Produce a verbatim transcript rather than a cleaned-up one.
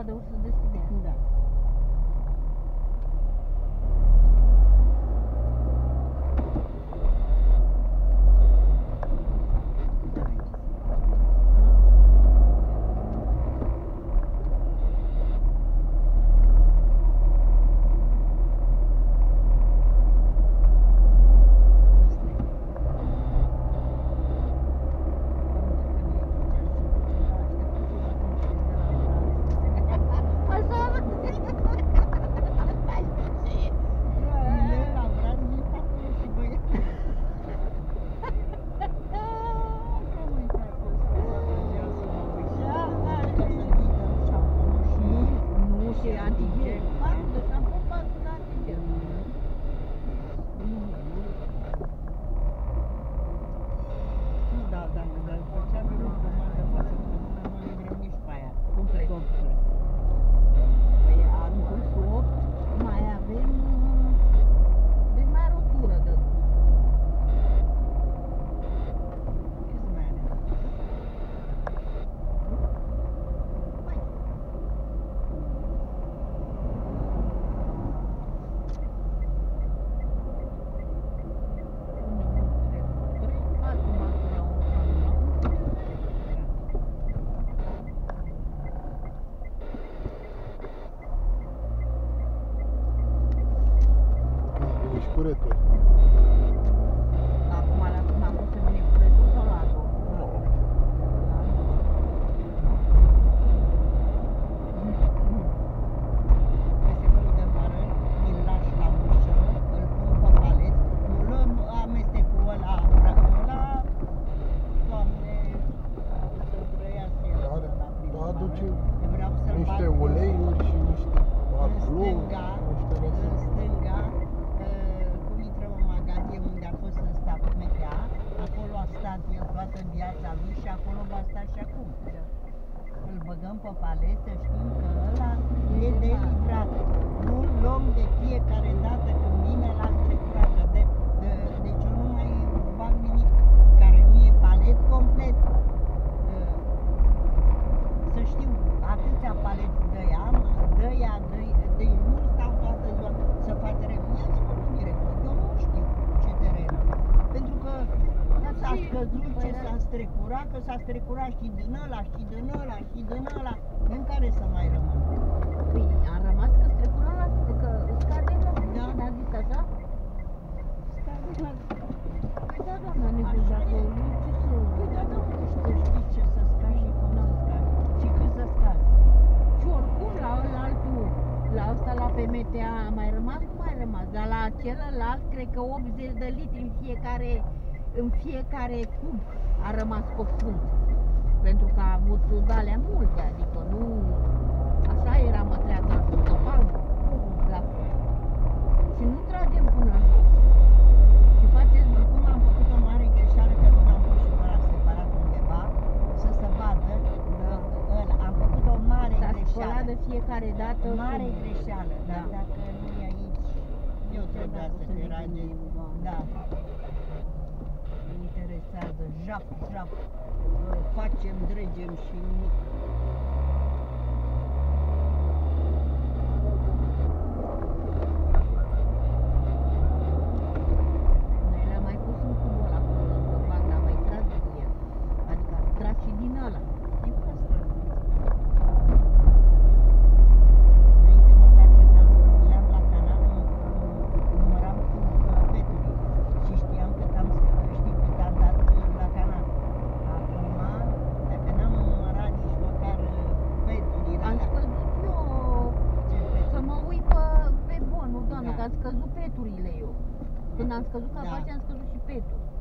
vadă o să deschide. Da. Curetul. Acum la cum am pus să vine curetul sau la două? Nu. Se văd de afară, îl lași la ușă, îl pun pe palet, nu luăm amestecul ăla, ăla, Doamne, să trăiască el Are, la primăvară. aduce Vreau să-l niște bag uleiuri și niște în aclou, stânga, niște în rețete. stânga, cum intrăm în magazin unde a fost în stat Metea, acolo a stat el toată viața lui și acolo va sta și acum. Îl băgăm pe paletă, știm că ăla e de livrat. Nu-l luăm de fiecare dată când vine la strecurat, că de, de, deci eu nu mai bag nimic care nu e palet complet. Să știu, atâția paleți de ea, de ea, de, de nu stau toată ziua să fac teren. Ia zi-mă tu direct, eu nu știu ce teren am. Pentru că s-a scăzut ce s-a strecurat, că s-a strecurat și din ăla, și din ăla, și din ăla, în care să mai rămân? Păi, am rămas că strecura la că scade la Da. a zis așa? Scade la... Păi da, doamna, nebuși, dacă nu ce să... Păi da, da, știi, știi ce să scazi și cum să scazi. Și cât să scazi. Și oricum, la ăla altul, la ăsta, la P M T A, a mai rămas cum mai rămas, dar la celălalt, cred că optzeci de litri în fiecare, în fiecare cub a rămas cosfânt. Pentru că a avut de-alea multe, adică nu... Așa era mătreata asta, total, la fel. Și nu tragem până jos. Și faceți... Acum am făcut o mare greșeală că nu l-am pus și pe ăla separat undeva, să se vadă Da. ăla. Am făcut o mare S-a greșeală. spălat de fiecare dată. Mare cum- greșeală, dar Da. dacă nu e aici, eu trebuia Dacă să să ne te rage. gândim, Da. Mă interesează, jap, jap, facem, dregem și nimic. Noi le-am mai pus în cubul ăla acolo lângă bag, dar am mai tras din el. Adică am tras și din ăla. E pe asta. Înainte măcar când am spărguleam la canal, număram cu peturii și știam cât am, știi cât am dat la canal. Acum, dacă n-am numărat nici măcar peturile Am alea, scăzut eu ce să peturi? mă uit pe, pe bon, nu doamnă, Da. că am scăzut peturile eu. Când am scăzut Da. capace, am scăzut și peturi.